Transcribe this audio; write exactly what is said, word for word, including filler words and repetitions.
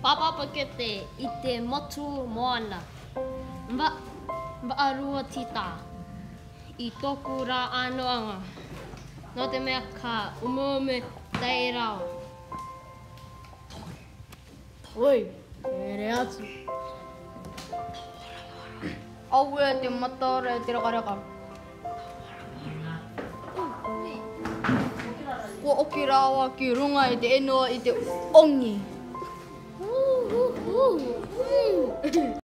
Papa Pakete I te motu moana. Mba, mba arua tita. I toku rā anoanga. No te mea ka umuume tei rao. Oi, ere atu. Au e te matara e te rakaraka. Ko oki rawa ki runga I te enoa I te ongi.